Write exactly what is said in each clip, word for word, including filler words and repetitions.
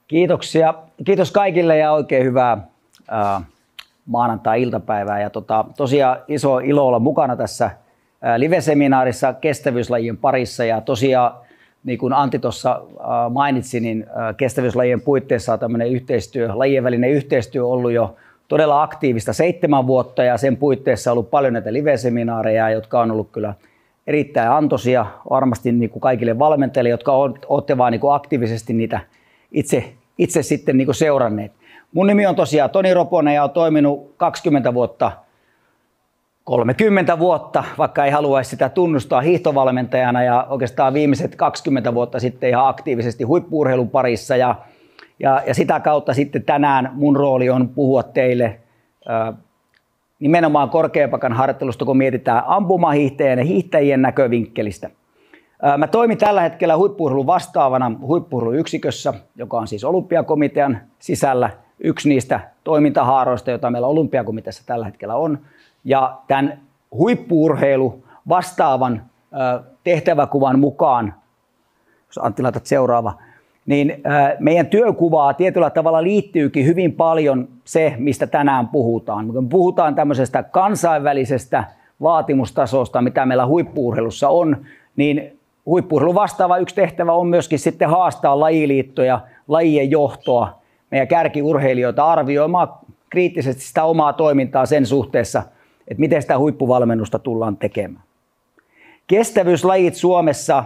Kiitoksia. Kiitos kaikille ja oikein hyvää ää, maanantai-iltapäivää. Ja tota, tosiaan iso ilo olla mukana tässä ää, live-seminaarissa kestävyyslajien parissa. Ja tosiaan, niin kuin Antti tuossa mainitsi, niin ää, kestävyyslajien puitteissa on tämmöinen yhteistyö, lajien välinen yhteistyö ollut jo todella aktiivista seitsemän vuotta. Ja sen puitteissa on ollut paljon näitä live-seminaareja, jotka on ollut kyllä erittäin antoisia varmasti niin kuin kaikille valmentajille, jotka olette vaan niin kuin aktiivisesti niitä itse, itse sitten niin kuin seuranneet. Mun nimi on tosiaan Toni Roponen ja olen toiminut kaksikymmentä vuotta, kolmekymmentä vuotta, vaikka ei haluaisi sitä tunnustaa, hiihtovalmentajana ja oikeastaan viimeiset kaksikymmentä vuotta sitten ihan aktiivisesti huippu-urheilun parissa. Ja, ja, ja sitä kautta sitten tänään mun rooli on puhua teille ää, nimenomaan korkeapakan harjoittelusta, kun mietitään ampumahiihtäjien ja hiihtäjien näkövinkkelistä. Mä toimin tällä hetkellä huippu-urheilun vastaavana huippu-urheiluyksikössä, joka on siis Olympiakomitean sisällä yksi niistä toimintahaaroista, joita meillä Olympiakomiteassa tällä hetkellä on. Ja tämän huippu-urheilu vastaavan tehtäväkuvan mukaan, jos Antti laitat seuraava, niin meidän työkuvaa tietyllä tavalla liittyykin hyvin paljon se, mistä tänään puhutaan. Me puhutaan tämmöisestä kansainvälisestä vaatimustasosta, mitä meillä huippu-urheilussa on, niin huippu-urheilun vastaava yksi tehtävä on myöskin sitten haastaa lajiliittoja, lajien johtoa, meidän kärkiurheilijoita arvioimaan kriittisesti sitä omaa toimintaa sen suhteessa, että miten sitä huippuvalmennusta tullaan tekemään. Kestävyyslajit Suomessa,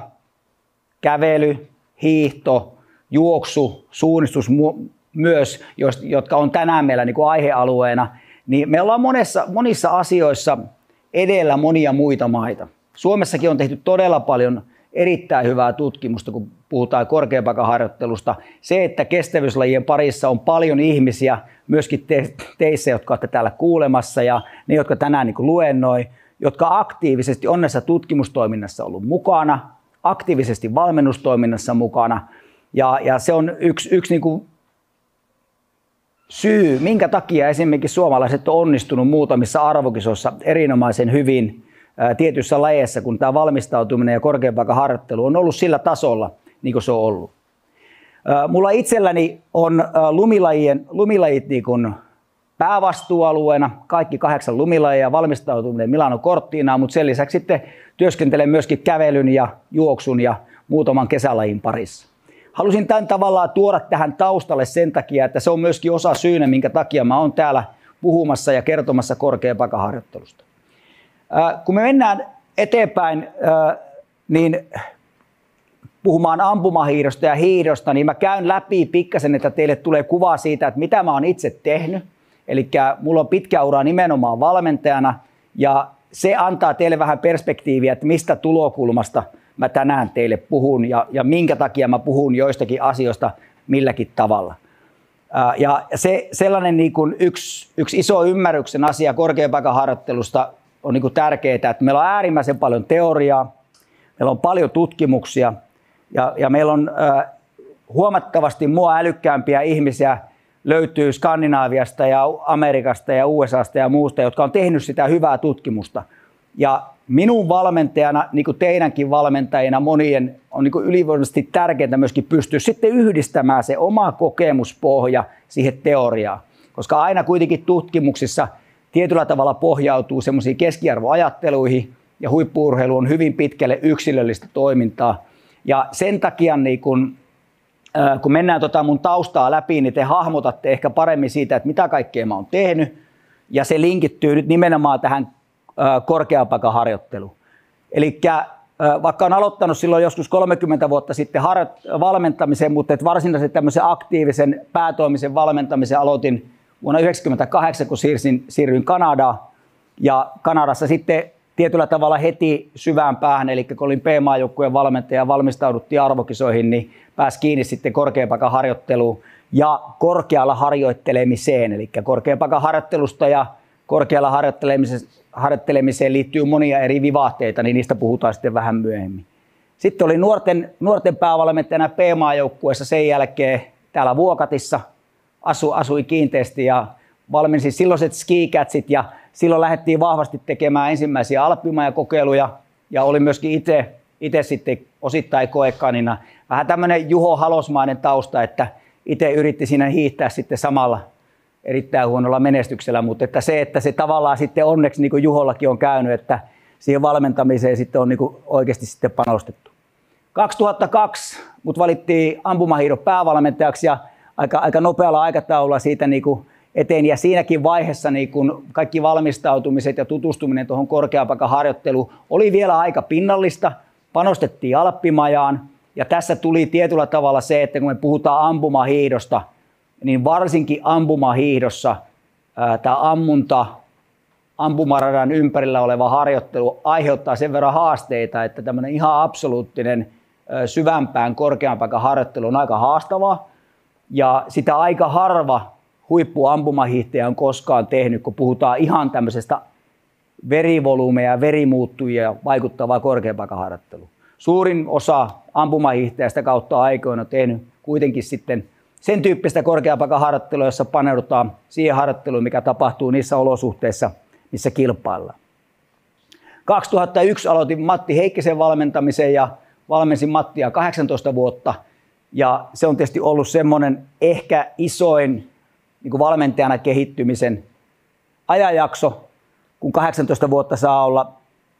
kävely, hiihto, juoksu, suunnistus myös, jotka on tänään meillä niin kuin aihealueena, niin me ollaan monessa, monissa asioissa edellä monia muita maita. Suomessakin on tehty todella paljon erittäin hyvää tutkimusta, kun puhutaan korkeapakan harjoittelusta. Se, että kestävyyslajien parissa on paljon ihmisiä, myöskin te, teissä, jotka olette täällä kuulemassa ja ne, jotka tänään niin kuin luennoi, jotka aktiivisesti on näissä tutkimustoiminnassa ollut mukana, aktiivisesti valmennustoiminnassa mukana. Ja, ja se on yksi, yksi niin kuin syy, minkä takia esimerkiksi suomalaiset on onnistunut muutamissa arvokisoissa erinomaisen hyvin tietyissä lajeissa, kun tämä valmistautuminen ja korkeapakan harjoittelu on ollut sillä tasolla, niin kuin se on ollut. Mulla itselläni on lumilajien, lumilajit niin kuin päävastuualueena, kaikki kahdeksan lumilajia, valmistautuminen Milano Cortinaan, mutta sen lisäksi sitten työskentelen myöskin kävelyn ja juoksun ja muutaman kesälajin parissa. Halusin tämän tavallaan tuoda tähän taustalle sen takia, että se on myöskin osa syynä, minkä takia mä oon täällä puhumassa ja kertomassa korkeapakan harjoittelusta. Kun me mennään eteenpäin niin puhumaan ampumahiihdosta ja hiihdosta, niin mä käyn läpi pikkasen, että teille tulee kuvaa siitä, että mitä mä oon itse tehnyt. Eli mulla on pitkä ura nimenomaan valmentajana ja se antaa teille vähän perspektiiviä, että mistä tulokulmasta mä tänään teille puhun ja, ja minkä takia mä puhun joistakin asioista milläkin tavalla. Ja se sellainen niin kuin yksi, yksi iso ymmärryksen asia korkeapakan harjoittelusta on niin kuin tärkeää, että meillä on äärimmäisen paljon teoriaa, meillä on paljon tutkimuksia ja, ja meillä on äh, huomattavasti mua älykkäämpiä ihmisiä löytyy Skandinaaviasta ja Amerikasta ja U S A:sta ja muusta, jotka on tehnyt sitä hyvää tutkimusta. Ja minun valmentajana, niin kuin teidänkin valmentajina, monien on niin kuin ylivoimaisesti tärkeää myöskin pystyä sitten yhdistämään se oma kokemuspohja siihen teoriaan. Koska aina kuitenkin tutkimuksissa tietyllä tavalla pohjautuu semmoisiin keskiarvoajatteluihin ja huippu-urheilu on hyvin pitkälle yksilöllistä toimintaa. Ja sen takia niin kun, äh, kun mennään tota mun taustaa läpi, niin te hahmotatte ehkä paremmin siitä, että mitä kaikkea mä oon tehnyt. Ja se linkittyy nyt nimenomaan tähän äh, korkeapakan harjoitteluun. Eli äh, vaikka on aloittanut silloin joskus kolmekymmentä vuotta sitten harjo- valmentamisen, mutta et varsinaisesti tämmöisen aktiivisen päätoimisen valmentamisen aloitin vuonna yhdeksänkymmentäkahdeksan, kun siirsin, siirryin Kanadaan ja Kanadassa sitten tietyllä tavalla heti syvään päähän, eli kun olin P-maajoukkueen valmentaja ja valmistauduttiin arvokisoihin, niin pääsi kiinni sitten korkeapakan harjoitteluun ja korkealla harjoittelemiseen. Eli korkeapakan harjoittelusta ja korkealla harjoittelemiseen, harjoittelemiseen liittyy monia eri vivahteita, niin niistä puhutaan sitten vähän myöhemmin. Sitten olin nuorten, nuorten päävalmentajana P-maajoukkueessa sen jälkeen täällä Vuokatissa. Asu, asui kiinteästi ja valmensin silloiset ski-catsit ja silloin lähdettiin vahvasti tekemään ensimmäisiä alppimajakokeiluja ja olin myöskin itse, itse sitten osittain koekanina. Vähän tämmöinen Juho Halosmainen tausta, että itse yritti siinä hiihtää sitten samalla erittäin huonolla menestyksellä, mutta että se, että se tavallaan sitten onneksi niin kuin Juhollakin on käynyt, että siihen valmentamiseen sitten on niin kuin oikeasti sitten panostettu. kaksituhattakaksi mut valittiin ampumahiihdon päävalmentajaksi ja aika, aika nopealla aikataululla siitä niin kuin eteen. Ja siinäkin vaiheessa niin kuin kaikki valmistautumiset ja tutustuminen tuohon korkeapaikan harjoitteluun oli vielä aika pinnallista. Panostettiin Alppimajaan ja tässä tuli tietyllä tavalla se, että kun me puhutaan ampumahiihdosta, niin varsinkin ampumahiihdossa tämä ammunta, ampumaradan ympärillä oleva harjoittelu aiheuttaa sen verran haasteita, että tämmöinen ihan absoluuttinen syvämpään korkeampaikan harjoittelu on aika haastavaa. Ja sitä aika harva huippuampumahiihtäjä on koskaan tehnyt, kun puhutaan ihan tämmöisestä verivolyymeja ja verimuuttujia vaikuttavaa korkeapaikan harjoittelua. Suurin osa ampumahiihtäjästä kautta aikoina on tehnyt kuitenkin sitten sen tyyppistä korkeapaikan harjoittelua, jossa paneudutaan siihen harjoitteluun, mikä tapahtuu niissä olosuhteissa, missä kilpaillaan. kaksituhattayksi aloitin Matti Heikkisen valmentamisen ja valmensin Mattia kahdeksantoista vuotta. Ja se on tietysti ollut semmoinen ehkä isoin niin kuin valmentajana kehittymisen ajanjakso, kun kahdeksantoista vuotta saa olla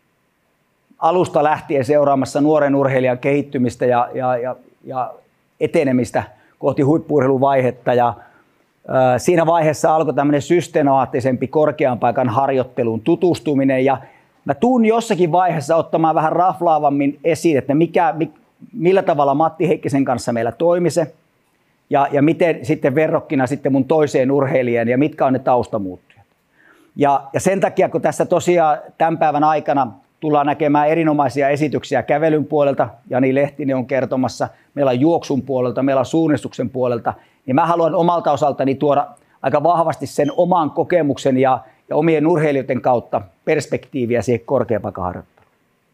alusta lähtien seuraamassa nuoren urheilijan kehittymistä ja, ja, ja, ja etenemistä kohti huippu-urheiluvaihetta. Ja, ää, siinä vaiheessa alkoi tämmöinen systemaattisempi korkean paikan harjoitteluun tutustuminen. Ja mä tuun jossakin vaiheessa ottamaan vähän raflaavammin esiin, että mikä, millä tavalla Matti Heikkisen kanssa meillä toimi se. Ja, ja miten sitten verrokkina sitten mun toiseen urheilijaan ja mitkä on ne taustamuuttujat. Ja, ja sen takia, kun tässä tosiaan tämän päivän aikana tullaan näkemään erinomaisia esityksiä kävelyn puolelta, Jani Lehtinen on kertomassa, meillä on juoksun puolelta, meillä on suunnistuksen puolelta, niin mä haluan omalta osaltani tuoda aika vahvasti sen oman kokemuksen ja, ja omien urheilijoiden kautta perspektiiviä siihen korkeapaikan harjoitteluun.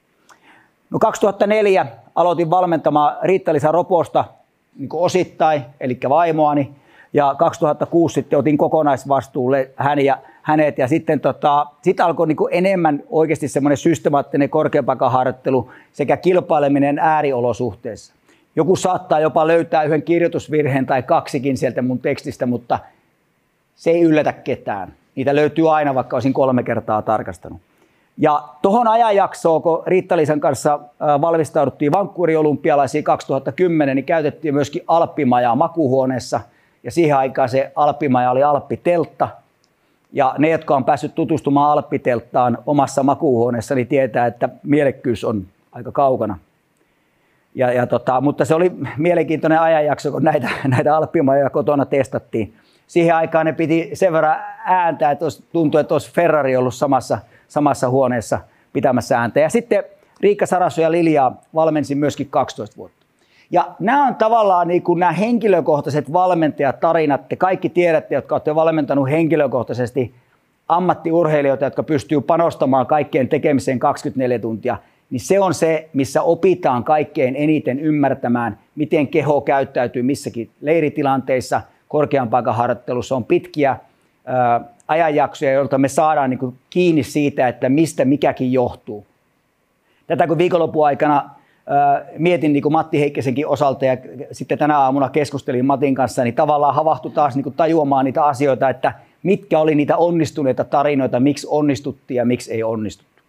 No kaksituhattaneljä aloitin valmentamaan Riitta-Liisa Roposta niin kuin osittain, eli vaimoani, ja kaksituhattakuusi sitten otin kokonaisvastuulle hän ja, hänet, ja sitten tota, sit alkoi niin kuin enemmän oikeasti semmoinen systemaattinen korkeapaikan harjoittelu sekä kilpaileminen ääriolosuhteissa. Joku saattaa jopa löytää yhden kirjoitusvirheen tai kaksikin sieltä mun tekstistä, mutta se ei yllätä ketään. Niitä löytyy aina, vaikka olisin kolme kertaa tarkastanut. Ja tuohon ajanjaksoon, kun Riitta-Liisan kanssa valmistauduttiin Vancouverin-olympialaisiin kaksituhattakymmenen, niin käytettiin myöskin Alppimajaa makuuhuoneessa. Ja siihen aikaan se Alppimaja oli Alppiteltta. Ja ne, jotka on päässyt tutustumaan Alppitelttaan omassa makuuhuoneessa, niin tietää, että mielekkyys on aika kaukana. Ja, ja tota, mutta se oli mielenkiintoinen ajanjakso, kun näitä, näitä Alppimajoja kotona testattiin. Siihen aikaan ne piti sen verran ääntää, että tuntui, että olisi Ferrari ollut samassa, samassa huoneessa pitämässä ääntä. Ja sitten Riikka Sarasso ja Liljaa valmensin myöskin kaksitoista vuotta. Ja nämä on tavallaan niin kuin nämä henkilökohtaiset valmentajatarinat. Te kaikki tiedätte, jotka olette valmentanut henkilökohtaisesti ammattiurheilijoita, jotka pystyy panostamaan kaikkeen tekemiseen kaksikymmentäneljä tuntia. Niin se on se, missä opitaan kaikkein eniten ymmärtämään, miten keho käyttäytyy missäkin leiritilanteissa. Korkean paikan harjoittelussa on pitkiä ää, ajanjaksoja, joilta me saadaan niin kuin kiinni siitä, että mistä mikäkin johtuu. Tätä kun viikonlopun aikana ää, mietin niin kuin Matti Heikkisenkin osalta ja sitten tänä aamuna keskustelin Matin kanssa, niin tavallaan havahtui taas niin kuin tajuamaan niitä asioita, että mitkä oli niitä onnistuneita tarinoita, miksi onnistuttiin ja miksi ei onnistuttu.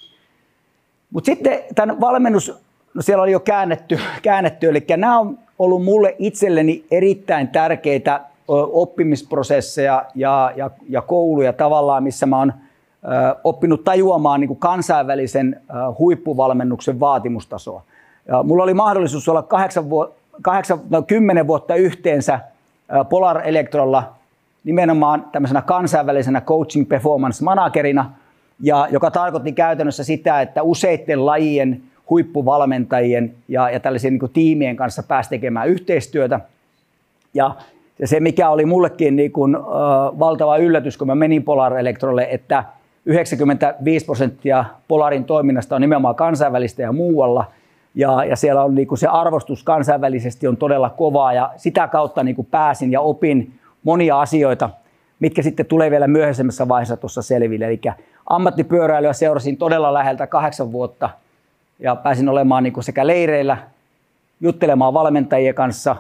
Mutta sitten tämän valmennus, no siellä oli jo käännetty, käännetty eli nämä on ollut mulle itselleni erittäin tärkeitä oppimisprosesseja ja, ja, ja kouluja tavallaan, missä mä oon ö, oppinut tajuamaan niin kuin kansainvälisen ö, huippuvalmennuksen vaatimustasoa. Ja mulla oli mahdollisuus olla kahdeksan vu- kahdeksan, no, kymmenen vuotta yhteensä ö, Polar Electrolla nimenomaan tämmöisenä kansainvälisenä coaching performance managerina, ja, joka tarkoitti käytännössä sitä, että useiden lajien huippuvalmentajien ja, ja tällaisen niin kuin tiimien kanssa pääsi tekemään yhteistyötä. Ja se, mikä oli mullekin niin kuin, äh, valtava yllätys, kun mä menin Polar Electrolle, että yhdeksänkymmentäviisi prosenttia Polarin toiminnasta on nimenomaan kansainvälistä ja muualla. Ja, ja siellä on niin kuin se arvostus kansainvälisesti on todella kovaa, ja sitä kautta niin kuin pääsin ja opin monia asioita, mitkä sitten tulee vielä myöhemmässä vaiheessa tuossa selville. Eli ammattipyöräilyä seurasin todella läheltä kahdeksan vuotta. Ja pääsin olemaan niin kuin sekä leireillä, juttelemaan valmentajien kanssa,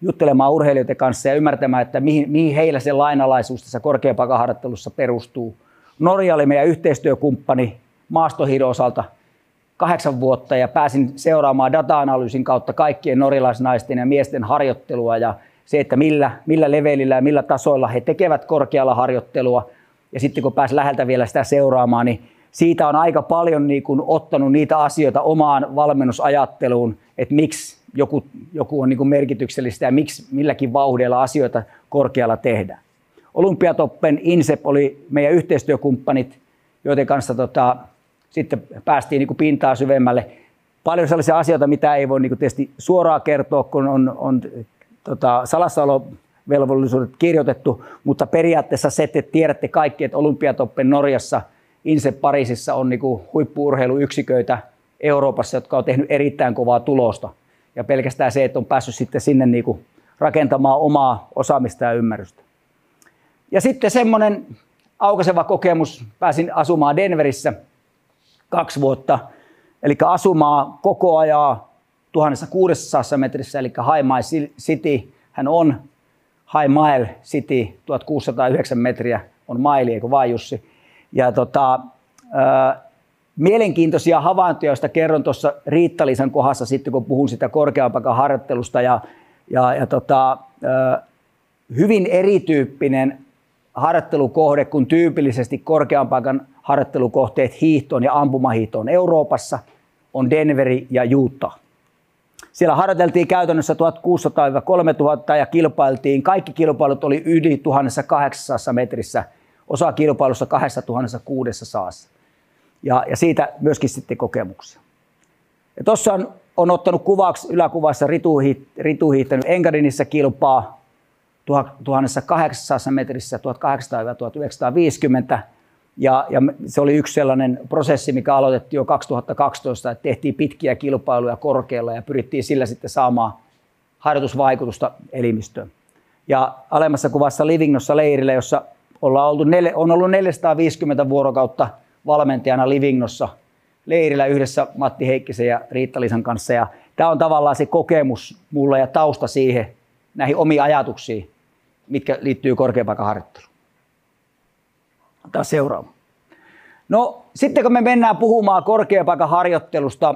juttelemaan urheilijoiden kanssa ja ymmärtämään, että mihin, mihin heillä se lainalaisuus tässä korkeapaikanharjoittelussa perustuu. Norja oli meidän yhteistyökumppani maastohiidon osalta kahdeksan vuotta ja pääsin seuraamaan data-analyysin kautta kaikkien norjalaisnaisten ja miesten harjoittelua ja se, että millä, millä levelillä ja millä tasoilla he tekevät korkealla harjoittelua. Ja sitten kun pääsin läheltä vielä sitä seuraamaan, niin siitä on aika paljon niin kuin ottanut niitä asioita omaan valmennusajatteluun, että miksi joku, joku on niin kuin merkityksellistä ja miksi milläkin vauhdilla asioita korkealla tehdään. Olympiatoppen INSEP oli meidän yhteistyökumppanit, joiden kanssa tota, sitten päästiin niin kuin pintaa syvemmälle. Paljon sellaisia asioita, mitä ei voi niin kuin tietysti suoraan kertoa, kun on, on tota, salassaolovelvollisuudet kirjoitettu, mutta periaatteessa se, että tiedätte kaikki, että Olympiatoppen Norjassa, INSEP Pariisissa on niin kuin huippu-urheiluyksiköitä Euroopassa, jotka on tehnyt erittäin kovaa tulosta. Ja pelkästään se, että on päässyt sitten sinne niin kuin rakentamaan omaa osaamista ja ymmärrystä. Ja sitten semmoinen aukaiseva kokemus, pääsin asumaan Denverissä kaksi vuotta, eli asumaan koko ajan tuhatkuusisataa metrissä, eli High Mile City, hän on High Mile City, tuhatkuusisataayhdeksän metriä on maili, eikö vaan Jussi? Ja tota, äh, mielenkiintoisia havaintoja, joista kerron tuossa Riitta-Liisan kohdassa sitten, kun puhun sitä korkeapaikan harjoittelusta ja, ja, ja tota, äh, hyvin erityyppinen harjoittelukohde kuin tyypillisesti korkean paikan harjoittelukohteet hiihtoon ja ampumahiihtoon Euroopassa on Denveri ja Utah. Siellä harjoiteltiin käytännössä tuhatkuusisataa kolmetuhatta ja kilpailtiin. Kaikki kilpailut oli yli tuhatkahdeksansataa metrissä, osa kilpailussa kaksituhattakuusisataa. Ja, ja siitä myöskin sitten kokemuksia. Tuossa on, on ottanut kuvaksi yläkuvassa rituhiihtänyt Engadinissa kilpaa tuhatkahdeksansataa metrissä tuhatkahdeksansataa tuhatyhdeksänsataaviisikymmentä. Ja, ja se oli yksi sellainen prosessi, mikä aloitettiin jo kaksituhattakaksitoista, että tehtiin pitkiä kilpailuja korkealla ja pyrittiin sillä sitten saamaan harjoitusvaikutusta elimistöön. Ja alemmassa kuvassa Livignossa leirillä, jossa ollaan oltu, on ollut neljäsataaviisikymmentä vuorokautta valmentajana Livignossa leirillä yhdessä Matti Heikkisen ja Riitta-Liisan kanssa. Ja tämä on tavallaan se kokemus mulla ja tausta siihen, näihin omiin ajatuksiin, mitkä liittyy korkeapaikan harjoitteluun. Otetaan seuraava. No sitten kun me mennään puhumaan korkeapaikan harjoittelusta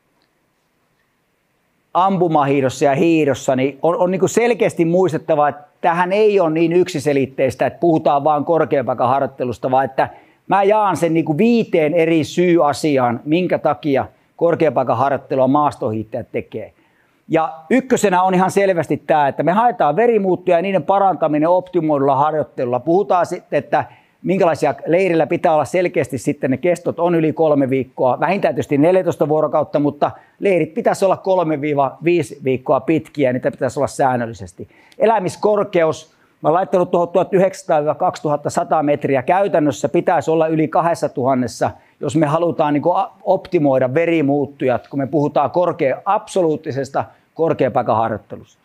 ampumahiidossa ja hiidossa, niin on, on niin kuin selkeästi muistettava, että tämähän ei ole niin yksiselitteistä, että puhutaan vain korkeapaikan harjoittelusta, vaan että mä jaan sen niin kuin viiteen eri syy-asiaan, minkä takia korkeapaikan harjoittelua maastohiihtäjät tekee. Ja ykkösenä on ihan selvästi tämä, että me haetaan verimuuttuja ja niiden parantaminen optimoidulla harjoittelulla. Puhutaan sitten, että minkälaisia leirillä pitää olla selkeästi sitten ne kestot on yli kolme viikkoa, vähintään tietysti neljätoista vuorokautta, mutta leirit pitäisi olla kolme viisi viikkoa pitkiä ja niitä pitäisi olla säännöllisesti. Elämiskorkeus, mä olen laittanut tuohon tuhatyhdeksänsataa kaksituhattasata metriä, käytännössä pitäisi olla yli kaksituhatta, jos me halutaan niin kuin optimoida verimuuttujat, kun me puhutaan korkea, absoluuttisesta korkeapaikan harjoittelusta.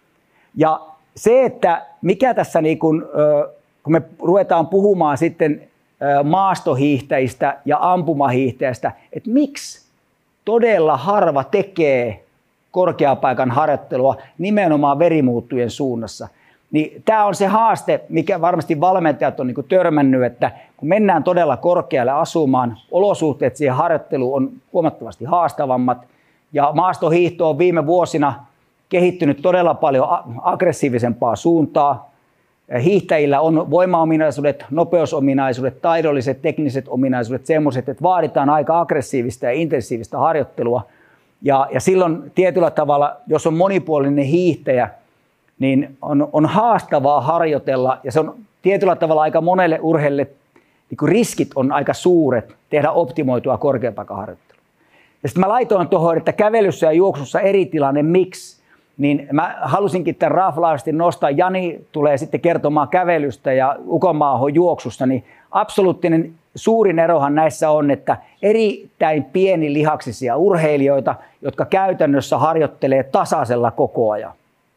Ja se, että mikä tässä niin kuin, kun me ruvetaan puhumaan sitten maastohiihtäjistä ja ampumahiihtäjistä, että miksi todella harva tekee korkeapaikan harjoittelua nimenomaan verimuuttujen suunnassa, niin tämä on se haaste, mikä varmasti valmentajat on niin kuin törmännyt, että kun mennään todella korkealle asumaan, olosuhteet siihen harjoitteluun on huomattavasti haastavammat, ja maastohiihto on viime vuosina kehittynyt todella paljon aggressiivisempaa suuntaa. Hiihtäjillä on voimaominaisuudet, nopeusominaisuudet, taidolliset, tekniset ominaisuudet, semmoiset, että vaaditaan aika aggressiivista ja intensiivistä harjoittelua. Ja, ja silloin tietyllä tavalla, jos on monipuolinen hiihtäjä, niin on, on haastavaa harjoitella ja se on tietyllä tavalla aika monelle urheilijalle, niin kuin riskit on aika suuret tehdä optimoitua korkeapaikan harjoittelua. Ja sitten mä laitoin tuohon, että kävelyssä ja juoksussa eri tilanne, miksi? Niin mä halusinkin tämän raflaavasti nostaa. Jani tulee sitten kertomaan kävelystä ja Ukonmaahon juoksusta, niin absoluuttinen suurin erohan näissä on, että erittäin pieni lihaksisia urheilijoita, jotka käytännössä harjoittelee tasaisella koko ajan.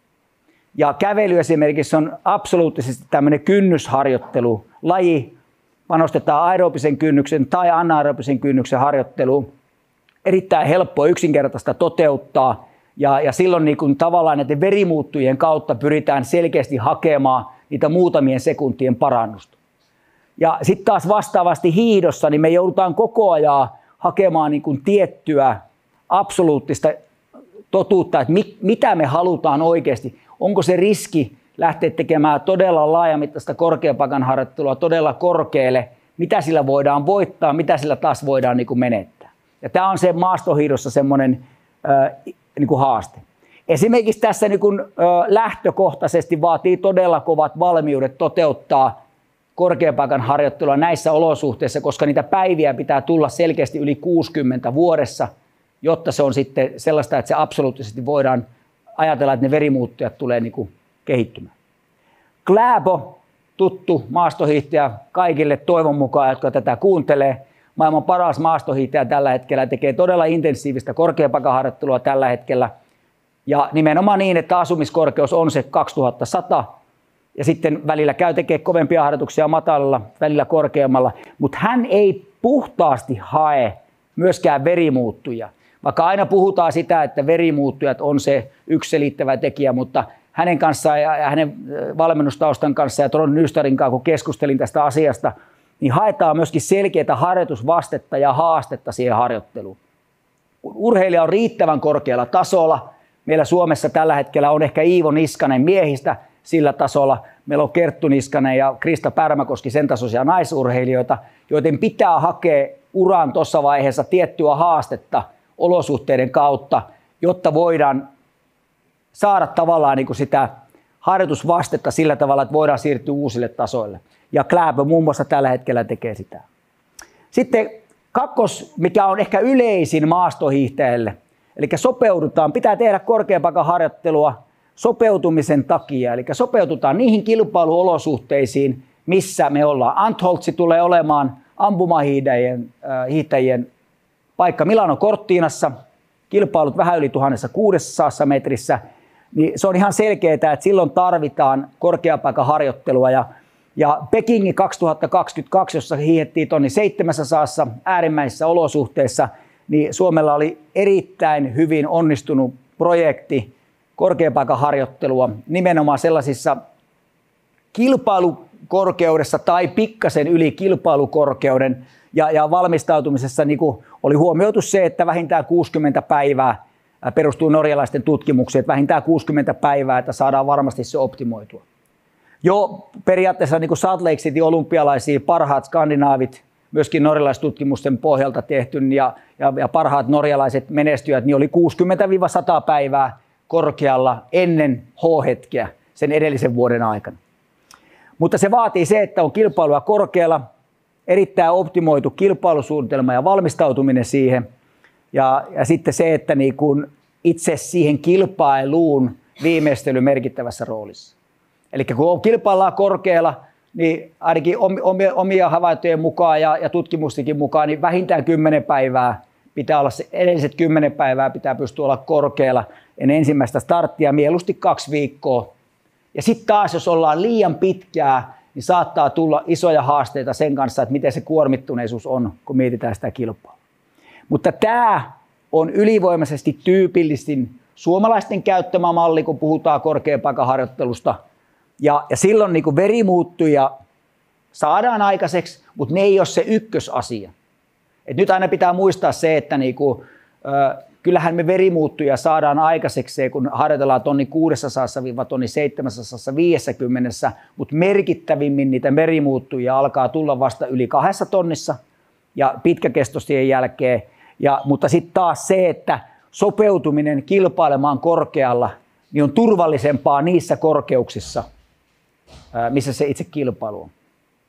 Ja kävely esimerkiksi on absoluuttisesti tämmöinen kynnysharjoittelulaji. Panostetaan aerobisen kynnyksen tai anaerobisen kynnyksen harjoitteluun. Erittäin helppoa yksinkertaista toteuttaa. Ja, ja silloin niin kuin tavallaan näiden verimuuttujien kautta pyritään selkeästi hakemaan niitä muutamien sekuntien parannusta. Ja sitten taas vastaavasti hiihdossa, niin me joudutaan koko ajan hakemaan niin kuin tiettyä absoluuttista totuutta, että mit, mitä me halutaan oikeasti. Onko se riski lähteä tekemään todella laajamittaista korkeapaikan harjoittelua todella korkealle, mitä sillä voidaan voittaa, mitä sillä taas voidaan niin kuin menettää. Ja tämä on se maastohiihdossa semmoinen äh, niin kuin haaste. Esimerkiksi tässä niin kuin, äh, lähtökohtaisesti vaatii todella kovat valmiudet toteuttaa korkeapaikan harjoittelua näissä olosuhteissa, koska niitä päiviä pitää tulla selkeästi yli kuusikymmentä vuodessa, jotta se on sitten sellaista, että se absoluuttisesti voidaan ajatella, että ne verimuuttujat tulee niin kuin kehittymään. Klæbo, tuttu maastohiihtäjä kaikille toivon mukaan, jotka tätä kuuntelee. Maailman paras maastohiihtäjä tällä hetkellä, tekee todella intensiivistä korkeapaikan harjoittelua tällä hetkellä. Ja nimenomaan niin, että asumiskorkeus on se kaksituhattasata. Ja sitten välillä käy tekemään kovempia harjoituksia matalalla, välillä korkeammalla. Mutta hän ei puhtaasti hae myöskään verimuuttuja. Vaikka aina puhutaan sitä, että verimuuttujat on se yksi selittävä tekijä, mutta hänen kanssaan ja hänen valmennustaustan kanssa ja Trond Nystarin kanssa, kun keskustelin tästä asiasta, niin haetaan myöskin selkeää harjoitusvastetta ja haastetta siihen harjoitteluun. Urheilija on riittävän korkealla tasolla. Meillä Suomessa tällä hetkellä on ehkä Iivo Niskanen miehistä sillä tasolla. Meillä on Kerttu Niskanen ja Krista Pärmäkoski sen tasoisia naisurheilijoita, joiden pitää hakea uran tuossa vaiheessa tiettyä haastetta olosuhteiden kautta, jotta voidaan saada tavallaan niin kuin sitä harjoitusvastetta sillä tavalla, että voidaan siirtyä uusille tasoille. Ja Klæbo muun muassa tällä hetkellä tekee sitä. Sitten kakkos, mikä on ehkä yleisin maastohiihtäjälle, eli sopeudutaan, pitää tehdä korkeapaikan harjoittelua sopeutumisen takia, eli sopeututaan niihin kilpailuolosuhteisiin, missä me ollaan. Antholtsi tulee olemaan ampumahiihtäjien äh, hiihtäjien paikka Milano Cortinassa, kilpailut vähän yli tuhatkuusisataa metrissä, niin se on ihan selkeää, että silloin tarvitaan korkeapaikan harjoittelua. Ja, ja Pekingi kaksituhattakaksikymmentäkaksi, jossa hiihettiin tonni seitsemässäsadassa äärimmäisissä olosuhteissa, niin Suomella oli erittäin hyvin onnistunut projekti korkeapaikan harjoittelua nimenomaan sellaisissa kilpailukorkeudessa tai pikkasen yli kilpailukorkeuden ja, ja valmistautumisessa niin kuin oli huomioitu se, että vähintään kuusikymmentä päivää perustuu norjalaisten tutkimuksiin, että vähintään kuusikymmentä päivää, että saadaan varmasti se optimoitua. Jo periaatteessa niin kuin Salt Lake City olympialaisia parhaat skandinaavit, myöskin norjalaistutkimusten pohjalta tehty ja, ja, ja parhaat norjalaiset menestyjät, niin oli kuusikymmentä sata päivää korkealla ennen H-hetkeä sen edellisen vuoden aikana. Mutta se vaatii se, että on kilpailua korkealla, erittäin optimoitu kilpailusuunnitelma ja valmistautuminen siihen. Ja, ja sitten se, että niin kun itse siihen kilpailuun viimeistely merkittävässä roolissa. Eli kun kilpaillaan korkealla, niin ainakin omia havaintojen mukaan ja, ja tutkimustikin mukaan, niin vähintään kymmenen päivää pitää olla se, edelliset kymmenen päivää pitää pystyä olla korkealla ennen ensimmäistä starttia, mieluusti kaksi viikkoa. Ja sitten taas, jos ollaan liian pitkää, niin saattaa tulla isoja haasteita sen kanssa, että miten se kuormittuneisuus on, kun mietitään sitä kilpailua. Mutta tämä on ylivoimaisesti tyypillisin suomalaisten käyttämä malli, kun puhutaan korkeapaikan harjoittelusta. Ja, ja silloin niin kuin verimuuttuja saadaan aikaiseksi, mutta ne ei ole se ykkösasia. Et nyt aina pitää muistaa se, että niin kuin, äh, kyllähän me verimuuttuja saadaan aikaiseksi, kun harjoitellaan tonni kuusisataa tonni seitsemänsataaviisikymmentä, mutta merkittävimmin niitä verimuuttuja alkaa tulla vasta yli kahdessa tonnissa ja pitkäkestoisien jälkeen. Ja, mutta sitten taas se, että sopeutuminen kilpailemaan korkealla niin on turvallisempaa niissä korkeuksissa, missä se itse kilpailu on.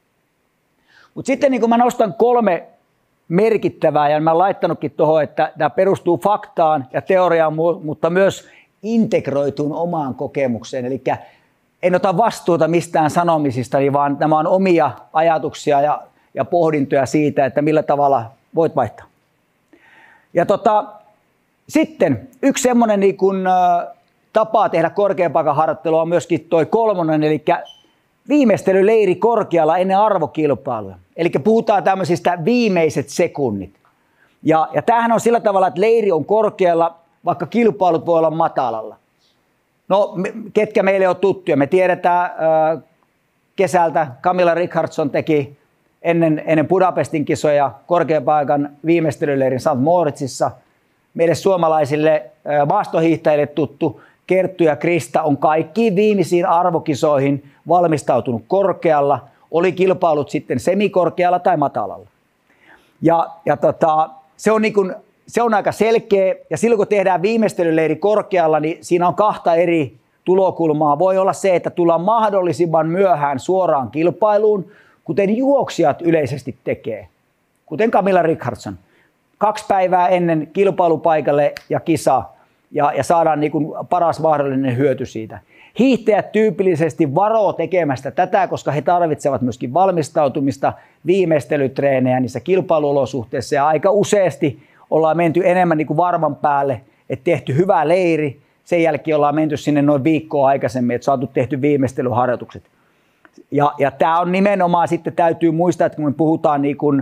Mutta sitten niin kun mä nostan kolme merkittävää, ja mä olen laittanutkin tuohon, että tämä perustuu faktaan ja teoriaan, mutta myös integroituun omaan kokemukseen. Eli en ota vastuuta mistään sanomisista, vaan nämä on omia ajatuksia ja, ja pohdintoja siitä, että millä tavalla voit vaihtaa. Ja tota, sitten yksi semmoinen niin kun, ä, tapa tehdä korkeapaikan harjoittelua on myöskin toi kolmonen, eli viimeistelyleiri korkealla ennen arvokilpailuja. Eli puhutaan tämmöisistä viimeiset sekunnit. Ja, ja tämähän on sillä tavalla, että leiri on korkealla, vaikka kilpailut voi olla matalalla. No, ketkä meille on tuttuja? Me tiedetään äh, kesältä Camilla Richardson teki ennen, ennen Budapestin kisoja korkeapaikan viimeistelyleirin Sankt Moritzissa. Meille suomalaisille äh, maastohiihtäjille tuttu Kerttu ja Krista on kaikkiin viimeisiin arvokisoihin valmistautunut korkealla. Oli kilpailut sitten semikorkealla tai matalalla. Ja, ja tota, se, on niin kuin, se on aika selkeä. Ja silloin kun tehdään viimeistelyleiri korkealla, niin siinä on kahta eri tulokulmaa. Voi olla se, että tullaan mahdollisimman myöhään suoraan kilpailuun, kuten juoksijat yleisesti tekee. Kuten Camilla Richardson. Kaksi päivää ennen kilpailupaikalle ja kisa. Ja, ja saadaan niin kuin paras mahdollinen hyöty siitä. Hiihtäjät tyypillisesti varoo tekemästä tätä, koska he tarvitsevat myöskin valmistautumista, viimeistelytreenejä niissä kilpailuolosuhteissa. Ja aika useasti ollaan menty enemmän niin kuin varman päälle, että tehty hyvä leiri. Sen jälkeen ollaan menty sinne noin viikkoa aikaisemmin, että saatu tehty viimeistelyharjoitukset. Ja, ja tämä on nimenomaan sitten täytyy muistaa, että kun me puhutaan niin kuin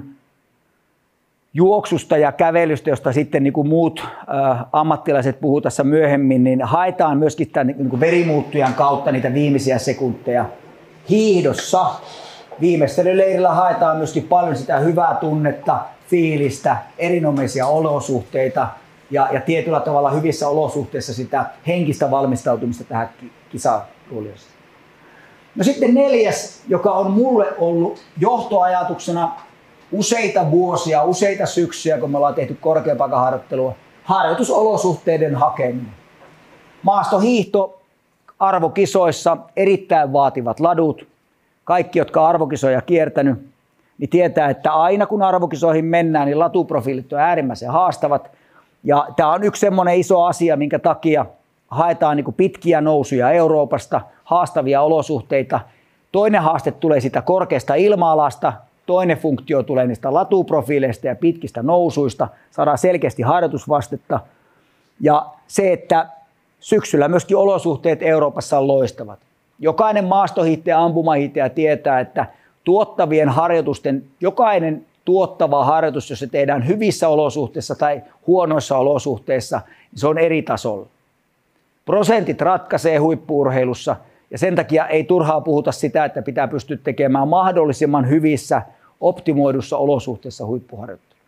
juoksusta ja kävelystä, josta sitten niin kuin muut äh, ammattilaiset puhuu tässä myöhemmin, niin haetaan myöskin tämän niin kuin verimuuttujan kautta niitä viimeisiä sekunteja. Hiihdossa viimeistelyleirillä haetaan myöskin paljon sitä hyvää tunnetta, fiilistä, erinomaisia olosuhteita ja, ja tietyllä tavalla hyvissä olosuhteissa sitä henkistä valmistautumista tähän kisaruljassa. No sitten neljäs, joka on mulle ollut johtoajatuksena useita vuosia, useita syksyjä, kun me ollaan tehty korkeapaikaharjoittelua, harjoitusolosuhteiden hakeminen. Maastohiihto arvokisoissa, erittäin vaativat ladut. Kaikki, jotka on arvokisoja kiertänyt, niin tietää, että aina kun arvokisoihin mennään, niin latuprofiilit on äärimmäisen haastavat. Ja tämä on yksi semmoinen iso asia, minkä takia haetaan niin kuin pitkiä nousuja Euroopasta, haastavia olosuhteita. Toinen haaste tulee sitä korkeasta ilma-alasta, toinen funktio tulee niistä latuprofiileista ja pitkistä nousuista, saadaan selkeästi harjoitusvastetta. Ja se, että syksyllä myöskin olosuhteet Euroopassa on loistavat. Jokainen maastohiihtäjä ja ampumahiihtäjä tietää, että tuottavien harjoitusten, jokainen tuottava harjoitus, jos se tehdään hyvissä olosuhteissa tai huonoissa olosuhteissa, niin se on eri tasolla. Prosentit ratkaisee huippu-urheilussa ja sen takia ei turhaa puhuta sitä, että pitää pystyä tekemään mahdollisimman hyvissä, optimoidussa olosuhteissa huippuharjoittelua.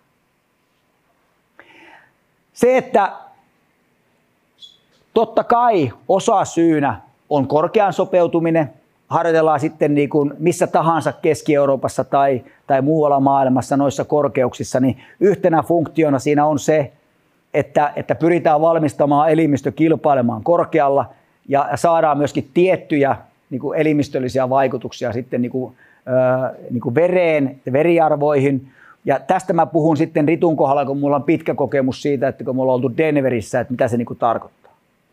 Se, että totta kai osa syynä on korkean sopeutuminen, harjoitellaan sitten niin kuin missä tahansa Keski-Euroopassa tai, tai muualla maailmassa noissa korkeuksissa, niin yhtenä funktiona siinä on se, että, että pyritään valmistamaan elimistö kilpailemaan korkealla ja saadaan myöskin tiettyjä niin kuin elimistöllisiä vaikutuksia sitten niin kuin, äh, niin kuin vereen, veriarvoihin. Ja tästä mä puhun sitten Ritun kohdalla, kun mulla on pitkä kokemus siitä, että kun me ollaan oltu Denverissä, että mitä se niin kuin tarkoittaa.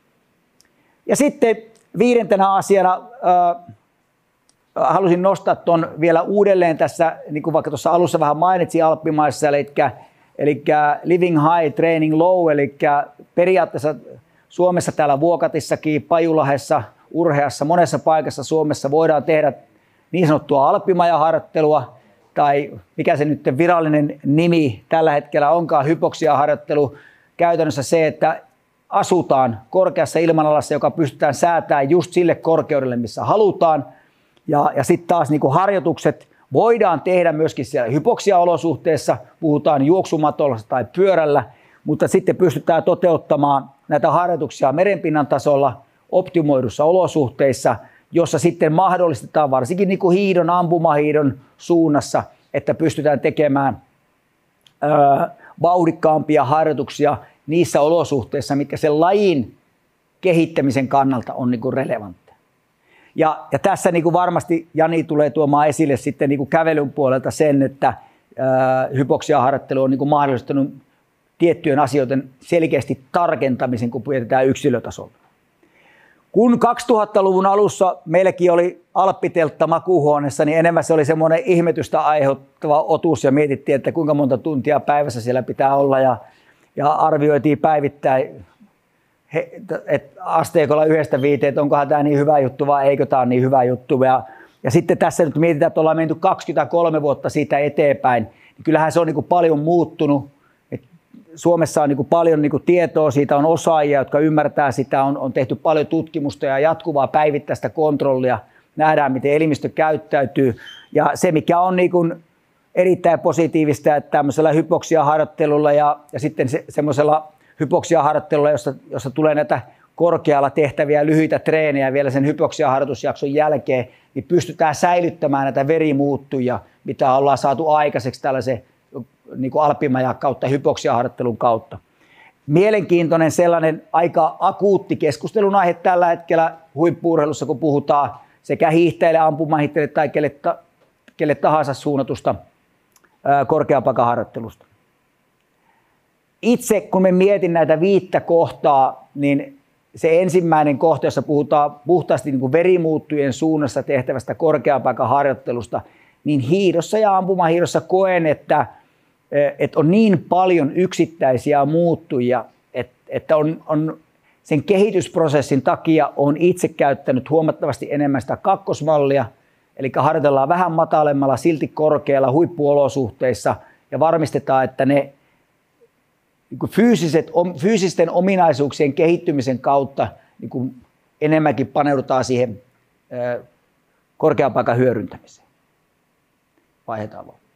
Ja sitten viidentenä asiana äh, halusin nostaa tuon vielä uudelleen tässä, niin kuin vaikka tuossa alussa vähän mainitsin alppimaissa, eli, eli living high, training low, eli periaatteessa Suomessa täällä Vuokatissakin, Pajulahdessa, Urheassa, monessa paikassa Suomessa voidaan tehdä niin sanottua alppimajaharjoittelua, tai mikä se nyt virallinen nimi tällä hetkellä onkaan, hypoksiaharjoittelu, käytännössä se, että asutaan korkeassa ilmanalassa, joka pystytään säätämään just sille korkeudelle, missä halutaan. Ja, ja sitten taas niin kuin harjoitukset voidaan tehdä myöskin siellä hypoksia-olosuhteissa, puhutaan juoksumatolla tai pyörällä, mutta sitten pystytään toteuttamaan näitä harjoituksia merenpinnan tasolla optimoidussa olosuhteissa, jossa sitten mahdollistetaan varsinkin niin kuin hiidon, ampumahiidon suunnassa, että pystytään tekemään ää, vauhdikkaampia harjoituksia niissä olosuhteissa, mitkä sen lajin kehittämisen kannalta on niin kuin relevantteja. Ja, ja tässä niin kuin varmasti Jani tulee tuomaan esille sitten niin kuin kävelyn puolelta sen, että ää, hypoksiaharjoittelu on niin kuin mahdollistanut tiettyjen asioiden selkeästi tarkentamisen, kun pyydetään yksilötasolla. Kun kaksituhattaluvun alussa meilläkin oli alppiteltta makuuhuoneessa, niin enemmän se oli semmoinen ihmetystä aiheuttava otus ja mietittiin, että kuinka monta tuntia päivässä siellä pitää olla ja, ja arvioitiin päivittäin he, et asteikolla yhdestä viiteen, että onkohan tämä niin hyvä juttu vai eikö tämä ole niin hyvä juttu. Ja, ja sitten tässä nyt mietitään, että ollaan menty kaksikymmentäkolme vuotta siitä eteenpäin, niin kyllähän se on niin kuin paljon muuttunut. Et Suomessa on niin kuin paljon niin kuin tietoa, siitä on osaajia, jotka ymmärtää sitä, on, on tehty paljon tutkimusta ja jatkuvaa päivittäistä kontrollia, nähdään miten elimistö käyttäytyy. Ja se mikä on niin kuin erittäin positiivista, että tämmöisellä hypoksiaharjoittelulla ja, ja sitten se, semmoisella hypoksiaharjoittelulla, jossa, jossa tulee näitä korkealla tehtäviä lyhyitä treenejä vielä sen hypoksiaharjoitusjakson jälkeen, niin pystytään säilyttämään näitä verimuuttujia, mitä ollaan saatu aikaiseksi tällaisen niin kuin alppimajan kautta, hypoksiaharjoittelun kautta. Mielenkiintoinen sellainen aika akuutti keskustelun aihe tällä hetkellä huippu-urheilussa, kun puhutaan sekä hiihtäjille, ampumahiihtäjille tai kelle, ta, kelle tahansa suunnatusta korkeapakaharjoittelusta. Itse kun me mietin näitä viittä kohtaa, niin se ensimmäinen kohta, jossa puhutaan puhtaasti niin kuin verimuuttujen suunnassa tehtävästä korkeapakaharjoittelusta, niin hiihdossa ja ampumahiihdossa koen, että, että on niin paljon yksittäisiä muuttujia, että on, on sen kehitysprosessin takia on itse käyttänyt huomattavasti enemmän sitä kakkosmallia, eli harjoitellaan vähän matalemmalla, silti korkealla huippuolosuhteissa ja varmistetaan, että ne fyysiset, fyysisten ominaisuuksien kehittymisen kautta niin kuin enemmänkin paneudutaan siihen korkeapaikan hyödyntämiseen. Vaihdetaan vaan.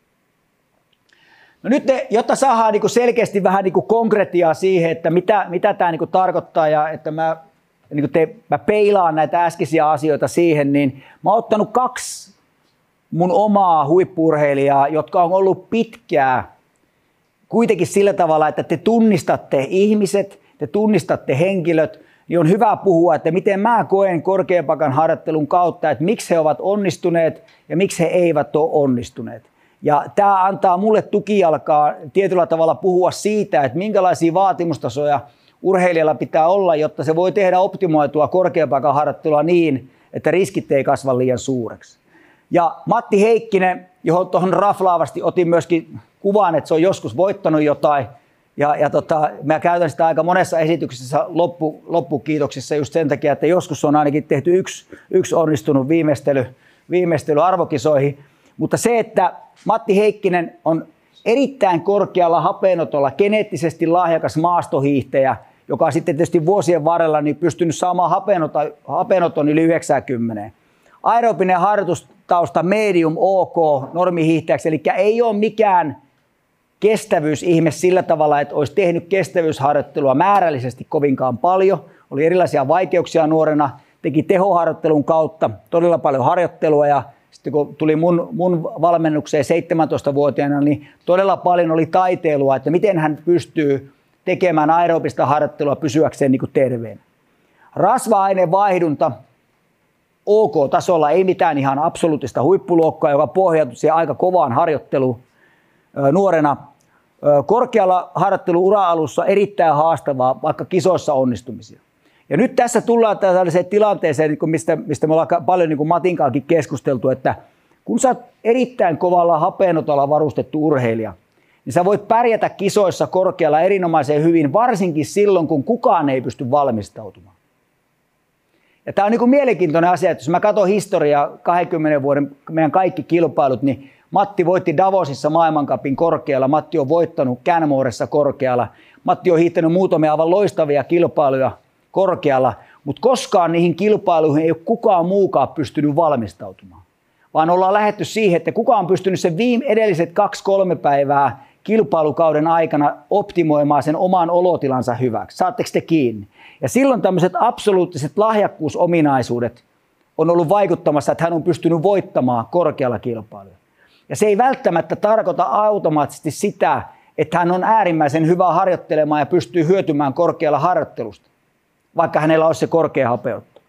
No nyt, jotta saadaan niin kuin selkeästi vähän niin kuin konkretiaa siihen, että mitä, mitä tämä niin kuin tarkoittaa ja että mä, niin kuin te, mä peilaan näitä äskeisiä asioita siihen, niin mä oon ottanut kaksi mun omaa huippu-urheilijaa, jotka on ollut pitkää kuitenkin sillä tavalla, että te tunnistatte ihmiset, te tunnistatte henkilöt, niin on hyvä puhua, että miten mä koen korkeapakan harjoittelun kautta, että miksi he ovat onnistuneet ja miksi he eivät ole onnistuneet. Ja tämä antaa mulle tukijalkaa tietyllä tavalla puhua siitä, että minkälaisia vaatimustasoja urheilijalla pitää olla, jotta se voi tehdä optimoitua korkeapakan harjoittelua niin, että riskit ei kasva liian suureksi. Ja Matti Heikkinen, johon tuohon raflaavasti otin myöskin kuvan, että se on joskus voittanut jotain. Ja, ja tota, mä käytän sitä aika monessa esityksessä loppu, loppukiitoksissa just sen takia, että joskus on ainakin tehty yksi, yksi onnistunut viimeistely, viimeistely arvokisoihin. Mutta se, että Matti Heikkinen on erittäin korkealla hapeenotolla, geneettisesti lahjakas maastohiihtäjä, joka on sitten tietysti vuosien varrella niin pystynyt saamaan hapeenoton yli yhdeksänkymmentä. Aerobinen harjoitustausta medium ok normihiihtäjäksi, eli ei ole mikään kestävyysihme sillä tavalla, että olisi tehnyt kestävyysharjoittelua määrällisesti kovinkaan paljon. Oli erilaisia vaikeuksia nuorena, teki tehoharjoittelun kautta todella paljon harjoittelua ja sitten kun tuli mun, mun valmennukseen seitsemäntoistavuotiaana, niin todella paljon oli taiteilua, että miten hän pystyy tekemään aerobista harjoittelua pysyäkseen niin kuin terveenä. Rasva-ainevaihdunta OK-tasolla, ei mitään ihan absoluuttista huippuluokkaa, joka pohjautui siihen aika kovaan harjoitteluun nuorena. Korkealla harjoittelu ura-alussa erittäin haastavaa, vaikka kisoissa onnistumisia. Ja nyt tässä tullaan tällaiseen tilanteeseen, mistä, mistä me ollaan paljon niin kuin Matin kanssa keskusteltu, että kun sä oot erittäin kovalla hapeenotolla varustettu urheilija, niin sä voit pärjätä kisoissa korkealla erinomaisen hyvin, varsinkin silloin, kun kukaan ei pysty valmistautumaan. Ja tämä on niin kuin mielenkiintoinen asia, että jos mä katson historiaa kahdenkymmenen vuoden meidän kaikki kilpailut, niin Matti voitti Davosissa maailmancupin korkealla, Matti on voittanut Canmoressa korkealla, Matti on hiihtänyt muutamia aivan loistavia kilpailuja korkealla, mutta koskaan niihin kilpailuihin ei ole kukaan muukaan pystynyt valmistautumaan. Vaan ollaan lähdetty siihen, että kukaan on pystynyt sen viime edelliset kaksi-kolme päivää kilpailukauden aikana optimoimaan sen oman olotilansa hyväksi. Saatteko te kiinni? Ja silloin tämmöiset absoluuttiset lahjakkuusominaisuudet on ollut vaikuttamassa, että hän on pystynyt voittamaan korkealla kilpailulla. Ja se ei välttämättä tarkoita automaattisesti sitä, että hän on äärimmäisen hyvä harjoittelemaan ja pystyy hyötymään korkealla harjoittelusta, vaikka hänellä olisi se korkea hapeutto.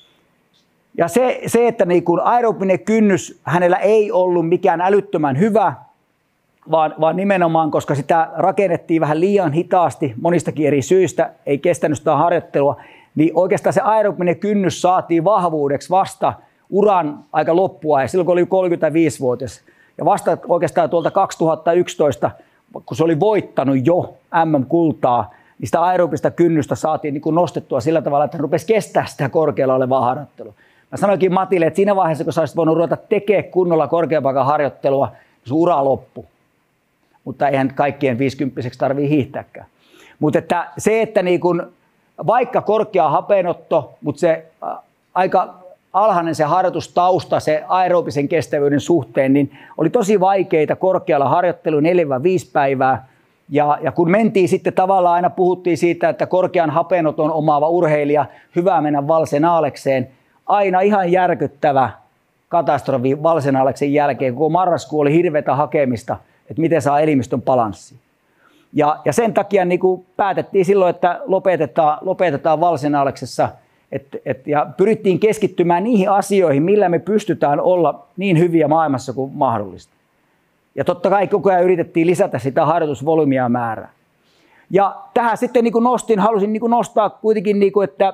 Ja se, se että niin kun aerobinen kynnys hänellä ei ollut mikään älyttömän hyvä, vaan, vaan nimenomaan, koska sitä rakennettiin vähän liian hitaasti monistakin eri syistä, ei kestänyt sitä harjoittelua, niin oikeastaan se aerobinen kynnys saatiin vahvuudeksi vasta uran aika loppua, ja silloin kun oli kolmekymmentäviisivuotias. Ja vasta oikeastaan tuolta kaksituhattayksitoista, kun se oli voittanut jo M M-kultaa, niin sitä aerobista kynnystä saatiin niin kuin nostettua sillä tavalla, että hän rupesi kestämään sitä korkealla olevaa harjoittelua. Mä sanoinkin Matille, että siinä vaiheessa, kun sä olisit voinut ruveta tekemään kunnolla korkeapakan harjoittelua, sun ura loppui. mutta eihän kaikkien viisikymppiseksi tarvitse hiihtääkään. Mutta että se, että niin kun, vaikka korkea hapenotto, mutta se ä, aika alhainen se harjoitustausta, se aerobisen kestävyyden suhteen, niin oli tosi vaikeita korkealla harjoittelu neljä viisi päivää. Ja, ja kun mentiin sitten tavallaan aina puhuttiin siitä, että korkean hapenoton omaava urheilija, hyvä mennä Valsen-Alekseen, aina ihan järkyttävä katastrofi Valsen-Aleksen jälkeen. Koko marraskuu oli hirveätä hakemista, että miten saa elimistön balanssi. Ja, ja sen takia niin kuin päätettiin silloin, että lopetetaan, lopetetaan Valsen-Aleksessa et, et, ja pyrittiin keskittymään niihin asioihin, millä me pystytään olla niin hyviä maailmassa kuin mahdollista. Ja totta kai koko ajan yritettiin lisätä sitä harjoitusvolyymia ja määrää. Ja tähän sitten niin kuin nostin, halusin niin kuin nostaa kuitenkin, niin kuin, että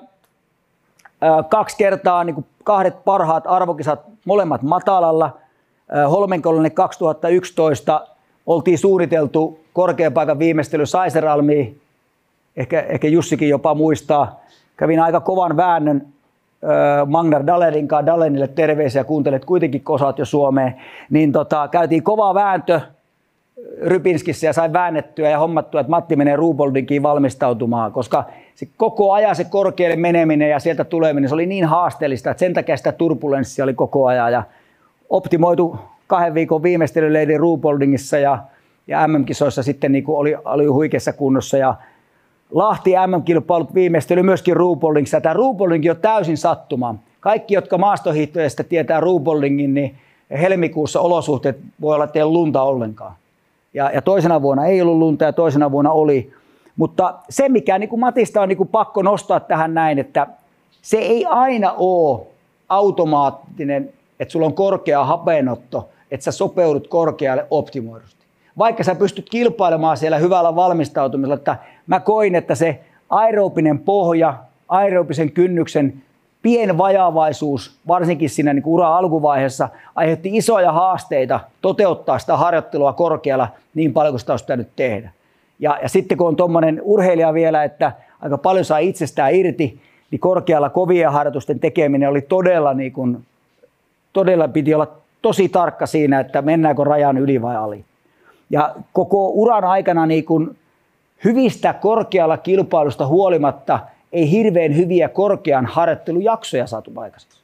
ää, kaksi kertaa niin kuin kahdet parhaat arvokisat, molemmat matalalla. Ää, Holmenkollinen kaksituhattayksitoista oltiin suunniteltu korkean paikan viimeistely Saiseralmiin. Ehkä, ehkä Jussikin jopa muistaa. Kävin aika kovan väännön Magnar Dalenin kanssa, Dalenille terveisiä, kuuntelet kuitenkin kosaat jo Suomeen, niin tota, käytiin kova vääntö Rypinskissä ja sain väännettyä ja hommattua, että Matti menee Ruupoldinkiin valmistautumaan, koska se koko ajan se korkealle meneminen ja sieltä tuleminen, se oli niin haasteellista, että sen takia sitä turbulenssia oli koko ajan ja optimoitu kahden viikon viimeistelyleidin Ruupoldingissa ja, ja M M-kisoissa sitten niin kuin oli, oli huikeassa kunnossa ja Lahti M M-kilpailut viimeistely myöskin Ruupoldingissa. Tämä Ruupolding on täysin sattuma. Kaikki, jotka maastohiihtoista tietää Ruupoldingin, niin helmikuussa olosuhteet voi olla, että ei ole lunta ollenkaan. Ja, ja toisena vuonna ei ollut lunta ja toisena vuonna oli. Mutta se, mikä niin kuin Matista on niin kuin pakko nostaa tähän näin, että se ei aina ole automaattinen, että sulla on korkea hapenotto, että sä sopeudut korkealle optimoidusti. Vaikka sä pystyt kilpailemaan siellä hyvällä valmistautumisella, että mä koin, että se aerobinen pohja, aerobisen kynnyksen pienvajavaisuus, varsinkin siinä niin kuin uran alkuvaiheessa, aiheutti isoja haasteita toteuttaa sitä harjoittelua korkealla niin paljon kuin sitä olisi pitänyt tehdä. Ja, ja sitten kun on tuommoinen urheilija vielä, että aika paljon saa itsestään irti, niin korkealla kovien harjoitusten tekeminen oli todella, niin kuin, todella piti olla tosi tarkka siinä, että mennäänkö rajan yli vai ali. Ja koko uran aikana niin kun hyvistä korkealla kilpailusta huolimatta ei hirveän hyviä korkean harjoittelujaksoja saatu aikaiseksi.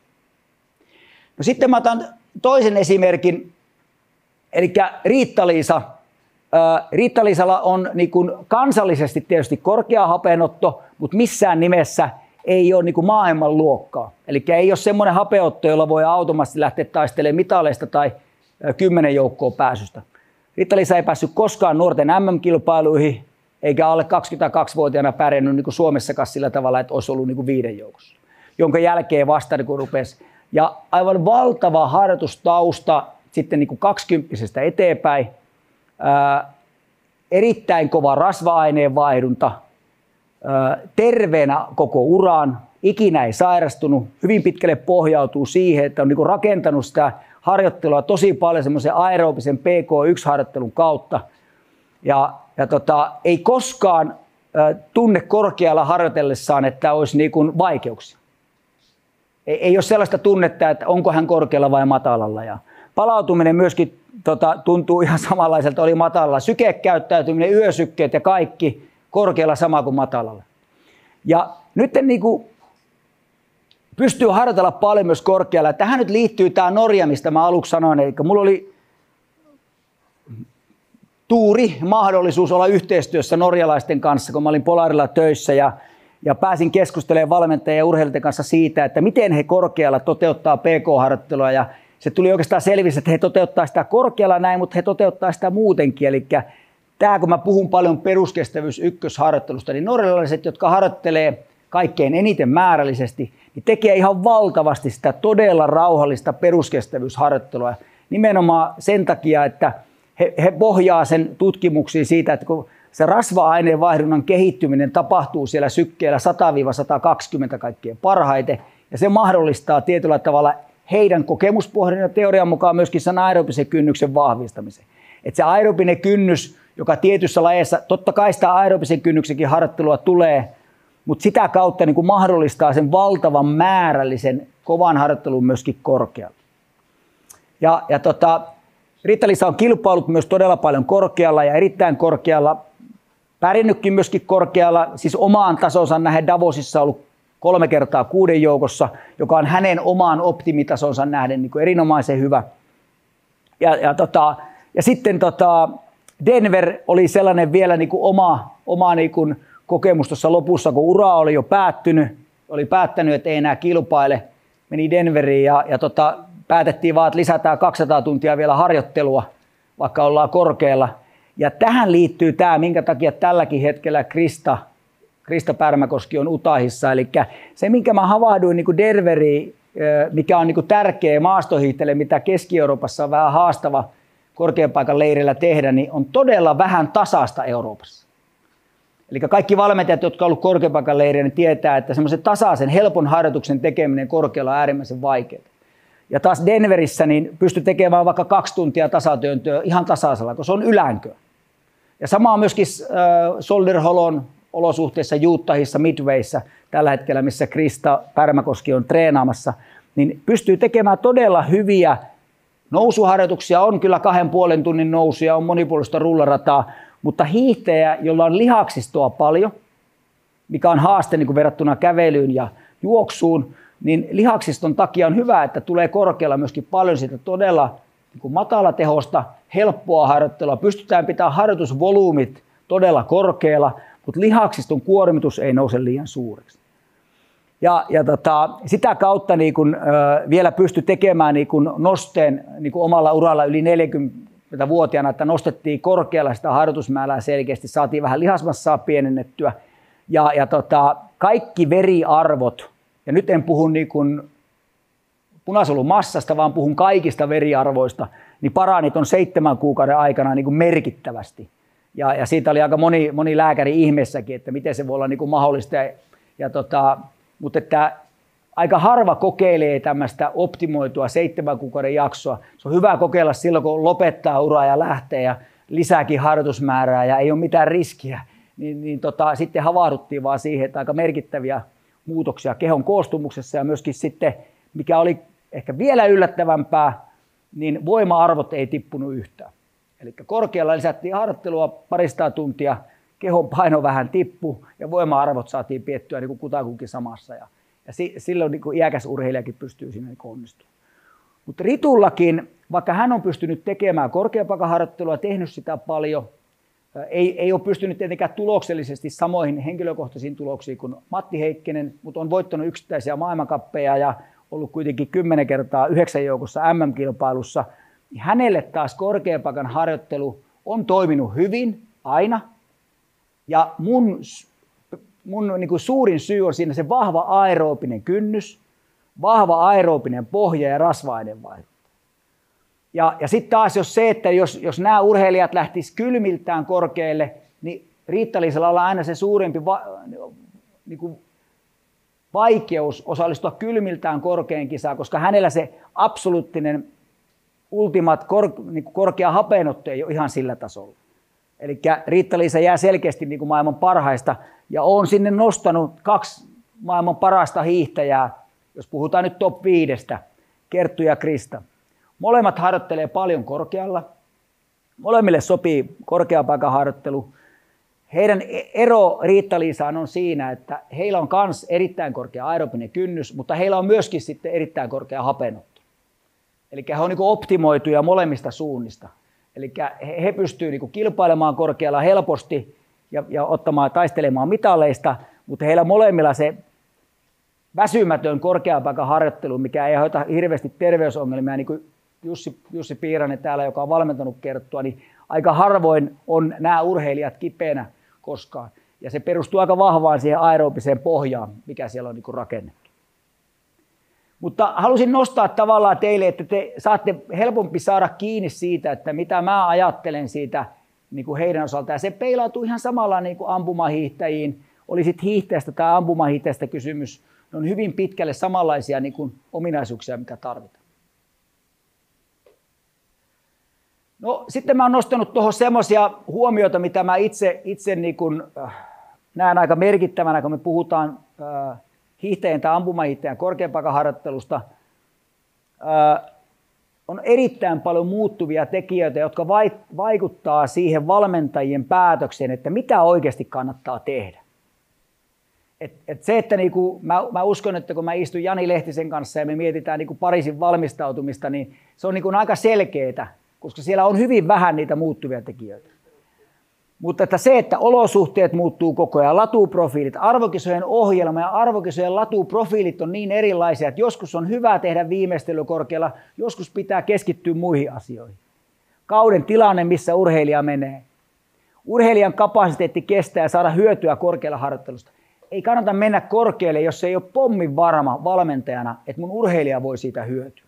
No sitten mä otan toisen esimerkin, eli Riitta-Liisa. Riitta-Liisalla on niin kun kansallisesti tietysti korkea hapenotto, mutta missään nimessä ei ole niin kun maailman luokkaa. Eli ei ole semmoinen hapenotto, jolla voi automaattisesti lähteä taistelemaan mitaleista tai kymmenen joukkoa pääsystä. Riitta-Liisa ei päässyt koskaan nuorten M M-kilpailuihin, eikä alle kaksikymmentäkaksivuotiaana pärjännyt niin kuin Suomessakaan sillä tavalla, että olisi ollut niin kuin viiden joukossa. Jonka jälkeen vasta niin kuin rupesi. Ja aivan valtava harjoitustausta sitten niin kuin kaksikymppisestä eteenpäin. Ää, erittäin kova rasva-aineen vaihdunta. Ää, terveenä koko uran. Ikinä ei sairastunut. Hyvin pitkälle pohjautuu siihen, että on niin kuin rakentanut sitä harjoittelua tosi paljon semmoisen aerobisen P K yksi -harjoittelun kautta. Ja, ja tota, ei koskaan ä, tunne korkealla harjoitellessaan, että olisi niin kuin vaikeuksia. Ei, ei ole sellaista tunnetta, että onko hän korkealla vai matalalla. Ja palautuminen myöskin tota, tuntuu ihan samanlaiselta, oli matalalla. Sykekäyttäytyminen, yösykkeet ja kaikki korkealla sama kuin matalalla. Ja nyt niin kuin pystyy harjoitella paljon myös korkealla. Tähän nyt liittyy tämä Norja, mistä mä aluksi sanoin. Eli mulla oli tuuri, mahdollisuus olla yhteistyössä norjalaisten kanssa, kun mä olin Polarilla töissä ja, ja pääsin keskustelemaan valmentajien ja urheilijoiden kanssa siitä, että miten he korkealla toteuttaa P K-harjoittelua. Ja se tuli oikeastaan selvisi, että he toteuttaa sitä korkealla näin, mutta he toteuttaa sitä muutenkin. Eli tämä, kun mä puhun paljon peruskestävyys ykkösharjoittelusta, niin norjalaiset, jotka harjoittelee kaikkein eniten määrällisesti, niin tekee ihan valtavasti sitä todella rauhallista peruskestävyysharjoittelua. Nimenomaan sen takia, että he, he pohjaa sen tutkimuksiin siitä, että kun se rasva-aineen vaihdunnan kehittyminen tapahtuu siellä sykkeellä sata sata kaksikymmentä kaikkien parhaiten, ja se mahdollistaa tietyllä tavalla heidän kokemuspohjan ja teorian mukaan myöskin sen aerobisen kynnyksen vahvistamisen. Että se aerobinen kynnys, joka tietyssä lajeissa, totta kai sitä aerobisen kynnyksenkin harjoittelua tulee, mutta sitä kautta niin kuin mahdollistaa sen valtavan määrällisen kovan harjoittelun myöskin korkealle. Ja, ja tota, Riitta-Liisa on kilpailut myös todella paljon korkealla ja erittäin korkealla. Pärjännytkin myöskin korkealla, siis omaan tasonsa nähden Davosissa ollut kolme kertaa kuuden joukossa, joka on hänen omaan optimitasonsa nähden niin kuin erinomaisen hyvä. Ja, ja, tota, ja sitten tota, Denver oli sellainen vielä niin kuin oma, oma niin kuin kokemus tuossa lopussa, kun ura oli jo päättynyt, oli päättänyt, että ei enää kilpaile, meni Denveriin ja, ja tota, päätettiin vaan, että lisätään kaksisataa tuntia vielä harjoittelua, vaikka ollaan korkealla. Ja tähän liittyy tämä, minkä takia tälläkin hetkellä Krista, Krista Pärmäkoski on Utahissa. Eli se, minkä mä havahduin niin kuin Denveriin, mikä on niin kuin tärkeä maastohiihtele, mitä Keski-Euroopassa on vähän haastava korkean paikan leirillä tehdä, niin on todella vähän tasaista Euroopassa. Eli kaikki valmentajat, jotka ovat olleet korkean paikan leirillä, niin tietää, että semmoisen tasaisen, helpon harjoituksen tekeminen korkealla on äärimmäisen vaikeaa. Ja taas Denverissä niin pystyi tekemään vaikka kaksi tuntia tasatyöntöä ihan tasaisella, kun se on ylänkö. Ja sama on myöskin äh, Soldier Hollon olosuhteissa Utahissa, Midwayssä tällä hetkellä, missä Krista Pärmäkoski on treenaamassa, niin pystyy tekemään todella hyviä nousuharjoituksia. On kyllä kahden puolen tunnin nousuja, on monipuolista rullarataa, mutta hiihtäjä, jolla on lihaksistoa paljon, mikä on haaste niin kuin verrattuna kävelyyn ja juoksuun, niin lihaksiston takia on hyvä, että tulee korkealla myöskin paljon siitä todella niin kuin matalatehosta, helppoa harjoittelua. Pystytään pitämään harjoitusvolyymit todella korkealla, mutta lihaksiston kuormitus ei nouse liian suureksi. Ja, ja tota, sitä kautta niin kun, ö, vielä pystyi tekemään niin kun nosteen niin kun omalla uralla yli neljäkymmentävuotiaana, että nostettiin korkealla sitä harjoitusmäärää selkeästi, saatiin vähän lihasmassaa pienennettyä. Ja, ja tota, kaikki veriarvot, ja nyt en puhu niin kun punasolumassasta, vaan puhun kaikista veriarvoista, niin parani tuon seitsemän kuukauden aikana niin kun merkittävästi. Ja, ja siitä oli aika moni, moni lääkäri ihmeessäkin, että miten se voi olla niin kuin mahdollista. Ja, ja tota, mutta että aika harva kokeilee tämmöistä optimoitua seitsemän kuukauden jaksoa. Se on hyvä kokeilla silloin, kun lopettaa uraa ja lähtee ja lisääkin harjoitusmäärää ja ei ole mitään riskiä. Niin, niin tota, sitten havahduttiin vaan siihen, että aika merkittäviä muutoksia kehon koostumuksessa ja myöskin sitten, mikä oli ehkä vielä yllättävämpää, niin voima-arvot ei tippunut yhtään. Eli korkealla lisättiin harjoittelua paristaa tuntia, kehon paino vähän tippu ja voima-arvot saatiin piettyä niin kuin kutakuinkin samassa. Ja, ja si, silloin niin kuin iäkäs urheilijakin pystyy siinä niin onnistumaan. Mutta Ritullakin, vaikka hän on pystynyt tekemään korkeapakaharjoittelua, tehnyt sitä paljon, ei, ei ole pystynyt tietenkään tuloksellisesti samoihin henkilökohtaisiin tuloksiin kuin Matti Heikkinen, mutta on voittanut yksittäisiä maailmankappeja ja ollut kuitenkin kymmenen kertaa yhdeksän joukossa M M-kilpailussa. Hänelle taas korkeapakan harjoittelu on toiminut hyvin aina. Ja mun, mun niin kuin suurin syy on siinä se vahva aeroobinen kynnys, vahva aeroobinen pohja ja rasva-aineenvaihdunta. Ja, ja sitten taas jos se, että jos, jos nämä urheilijat lähtisivät kylmiltään korkealle, niin Riitta-Liisalla on aina se suurempi va, niin kuin vaikeus osallistua kylmiltään korkean kisaan, koska hänellä se absoluuttinen ultimaat kor, niin korkea hapenotto ei ole ihan sillä tasolla. Eli Riitta-Liisa jää selkeästi niin kuin maailman parhaista ja on sinne nostanut kaksi maailman parasta hiihtäjää, jos puhutaan nyt top viidestä, Kerttu ja Krista. Molemmat harjoittelee paljon korkealla. Molemmille sopii korkeapaikan harjoittelu. Heidän ero Riitta-Liisaan on siinä, että heillä on myös erittäin korkea aerobinen kynnys, mutta heillä on myöskin sitten erittäin korkea hapenotto. Eli he on niin kuin optimoituja molemmista suunnista. Eli he, he pystyvät niin kuin kilpailemaan korkealla helposti ja, ja ottamaan, taistelemaan mitaleista, mutta heillä molemmilla se väsymätön korkeapaikan harjoittelu, mikä ei aiheuta hirveästi terveysongelmia, niin kuin Jussi, Jussi Piiranen täällä, joka on valmentanut Kerttua, niin aika harvoin on nämä urheilijat kipeänä koskaan. Ja se perustuu aika vahvaan siihen aerobiseen pohjaan, mikä siellä on niin kuin rakennettu. Mutta halusin nostaa tavallaan teille, että te saatte helpompi saada kiinni siitä, että mitä mä ajattelen siitä niin kuin heidän osaltaan. Ja se peilautuu ihan samalla niin kuin ampumahiihtäjiin. Oli sitten hiihtäjästä tai ampumahiihtäjästä kysymys. Ne on hyvin pitkälle samanlaisia niin kuin ominaisuuksia, mitä tarvitaan. No sitten mä oon nostanut tuohon semmoisia huomioita, mitä mä itse, itse niin kuin, äh, näen aika merkittävänä, kun me puhutaan äh, hiihtäjän tai ampumahiihtäjän korkeapaikan harjoittelusta. Äh, on erittäin paljon muuttuvia tekijöitä, jotka vaikuttaa siihen valmentajien päätökseen, että mitä oikeasti kannattaa tehdä. Et, et se, että niinku, mä, mä uskon, että kun mä istun Jani Lehtisen kanssa ja me mietitään niinku Pariisin valmistautumista, niin se on niinku aika selkeää, koska siellä on hyvin vähän niitä muuttuvia tekijöitä. Mutta että se, että olosuhteet muuttuu koko ajan, latuprofiilit, arvokisojen ohjelma ja arvokisojen latuprofiilit on niin erilaisia, että joskus on hyvä tehdä viimeistely korkealla, joskus pitää keskittyä muihin asioihin. Kauden tilanne, missä urheilija menee. Urheilijan kapasiteetti kestää ja saada hyötyä korkealla harjoittelusta. Ei kannata mennä korkealle, jos ei ole pommin varma valmentajana, että mun urheilija voi siitä hyötyä.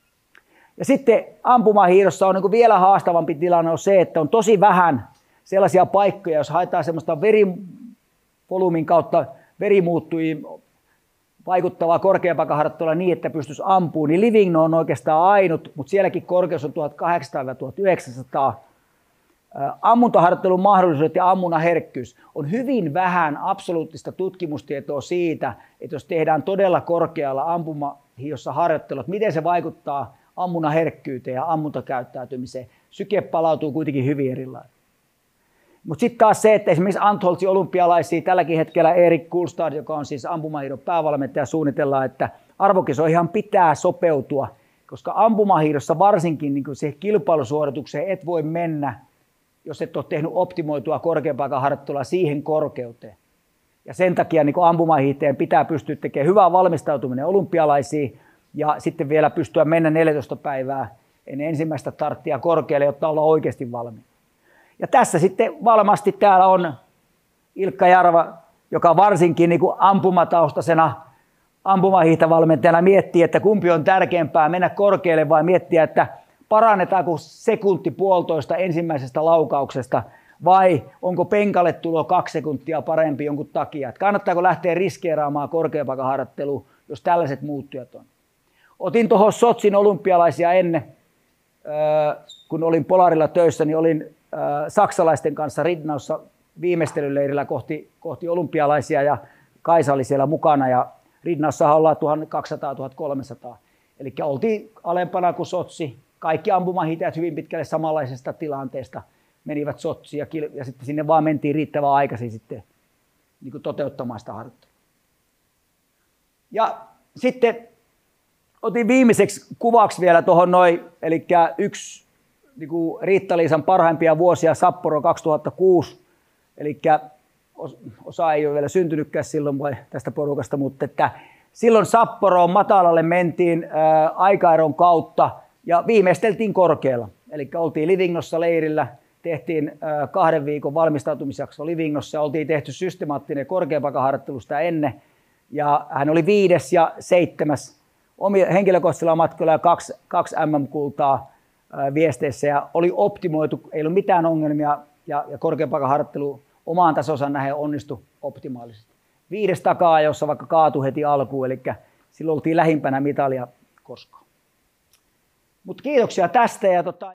Ja sitten ampumahiihdossa on niin kuin vielä haastavampi tilanne on se, että on tosi vähän sellaisia paikkoja, jos haetaan semmoista verivolyymin kautta verimuuttujiin vaikuttavaa korkeapakaharjoittelua niin, että pystyisi ampumaan, niin Livigno on oikeastaan ainut, mutta sielläkin korkeus on tuhatkahdeksansataa tuhatyhdeksänsataa. Ammuntaharjoittelun mahdollisuudet ja ammunnan herkkyys on hyvin vähän absoluuttista tutkimustietoa siitä, että jos tehdään todella korkealla ampumahiihdossa harjoittelua, että miten se vaikuttaa ammunnan herkkyyteen ja ammuntakäyttäytymiseen. Syke palautuu kuitenkin hyvin erilainen. Mutta sitten taas se, että esimerkiksi Antholzin olympialaisia tälläkin hetkellä Erik Kulstad, joka on siis ampumahiihdon päävalmentaja, suunnitellaan, että arvokisoihin pitää sopeutua, koska ampumahiihdossa varsinkin niin siihen kilpailusuoritukseen et voi mennä, jos et ole tehnyt optimoitua korkeapakaharjoittelua siihen korkeuteen. Ja sen takia niin ampumahiihteen pitää pystyä tekemään hyvää valmistautuminen olympialaisiin ja sitten vielä pystyä mennä neljätoista päivää ennen ensimmäistä starttia korkealle, jotta ollaan oikeasti valmiina. Ja tässä sitten varmasti täällä on Ilkka Jarva, joka varsinkin niin kuin ampumataustaisena ampumahiihtovalmentajana miettii, että kumpi on tärkeämpää mennä korkealle vai miettiä, että parannetaanko sekunti puolitoista ensimmäisestä laukauksesta vai onko penkalle tulo kaksi sekuntia parempi jonkun takia. Että kannattaako lähteä riskeeraamaan korkeapakaharjoittelua, jos tällaiset muuttujat on. Otin tuohon Sotsin olympialaisia ennen, kun olin Polarilla töissä, niin olin saksalaisten kanssa Ridnaussa viimeistelyleirillä kohti, kohti olympialaisia ja Kaisa oli siellä mukana ja Ridnaussahan ollaan tuhatkaksisataa tuhatkolmesataa. Eli oltiin alempana kuin Sotsi. Kaikki ampumahiihtäjät hyvin pitkälle samanlaisesta tilanteesta menivät Sotsiin ja, ja sitten sinne vaan mentiin riittävän aikaisin sitten niin kuin toteuttamaan sitä harjoittelua. Ja sitten otin viimeiseksi kuvaksi vielä tuohon noin, eli yksi niin kuin Riitta-Liisan parhaimpia vuosia Sapporo kaksituhattakuusi, eli osa ei ole vielä syntynytkään silloin vai tästä porukasta, mutta että silloin Sapporoon matalalle mentiin ää, aikaeron kautta ja viimeisteltiin korkealla. Eli oltiin Livignossa leirillä, tehtiin ää, kahden viikon valmistautumisjakso Livignossa ja oltiin tehty systemaattinen korkeapakaharjoittelu sitä ennen. Ja hän oli viides ja seitsemäs omilla henkilökohtaisilla matkoilla ja kaksi, kaksi äm äm-kultaa ää, viesteissä ja oli optimoitu, ei ollut mitään ongelmia ja, ja korkeapakaharjoittelu omaan tasonsa nähden onnistui optimaalisesti. Viides takaa, jossa vaikka kaatui heti alkuun, eli silloin oltiin lähimpänä mitalia koskaan. Mutta kiitoksia tästä. Ja tota